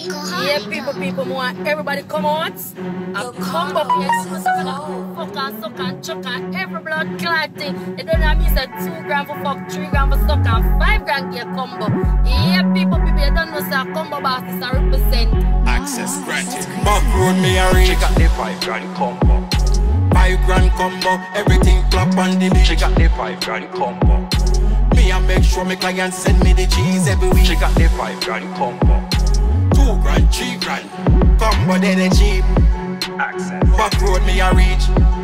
Yeah, people more. Everybody come out. And come up here. Fuck and suck and chuck and every blood clot thing. It don't have me say 2 grand for fuck, 3 grand for suck and 5 grand get combo. Yeah, people, you don't know say combo boss is a represent. Access granted. Back road me a reach. She got the 5 grand combo. 5 grand combo. Everything clap on the beach. She got the 5 grand combo. Me a make sure my clients send me the cheese every week. She got the 5 grand combo. 2 grand, 3 grand. Combo then they cheap. Access. Back road me a reach.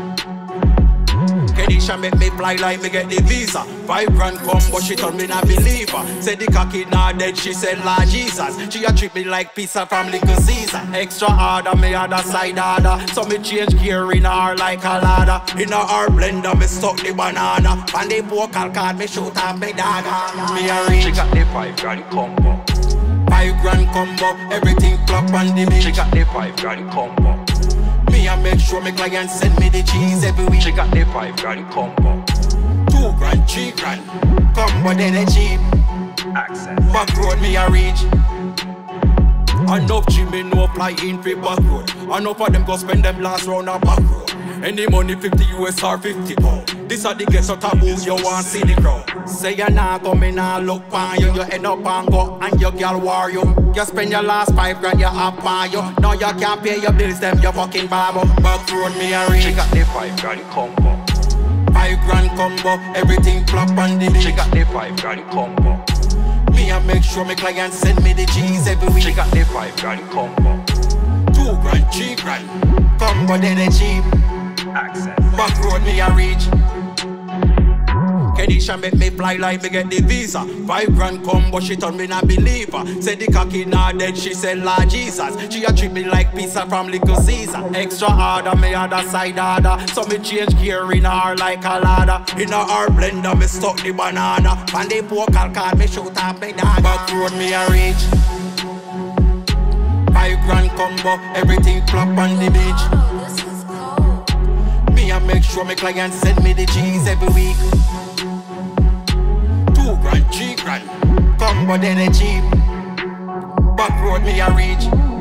Kedisha make me fly like me get the visa. 5 grand combo, she told me not believer. Said the cocky not dead, she said Lord Jesus. She a treat me like pizza from Little Caesar. Extra order, me other side order. So me change gear in her like a ladder. In her blender, me stuck the banana. And the vocal card, me shoot off me dagger. Me a reach. She got the 5 grand combo. 5 grand combo, everything clap on the beach. She got the 5 grand combo. Me a make sure my clients send me the cheese every week. She got the 5 grand combo. 2 grand, 3 grand. Combo then they cheap. Access. Back road me a reach. Enough Jimmy no fly in for back road. Enough of them go spend them last round a back road. Any money 50 US or 50 pound. This are the guess of taboo you want see the crowd. Say you nah come in and look on you. You end up and go and your girl war you. You spend your last 5 grand you up on you. Now you can't pay your bills them you fucking babo. Back road me a reach. She got the 5 grand combo. 5 grand combo, everything flop on the beach. She got the 5 grand combo. Me a make sure my clients send me the cheese every week. She got the 5 grand combo. 2 grand, 3 grand. Combo then they cheap. Access. Back road me a reach. Kedisha make me fly like me get the visa. 5 grand combo, she told me not believer. Said the cocky not dead, she said Lord Jesus. She a treat me like pizza from Little Caesar. Extra order, me other side order. So me change gear in her like a ladder. In her blender, me stuck the banana. And the vocal card, me shoot off me dagger. Back road me a reach. 5 grand combo, everything flop on the beach. Me a make sure my clients send me the cheese every week. 2 grand, 3 grand. Combo then they cheap. Back road me a reach.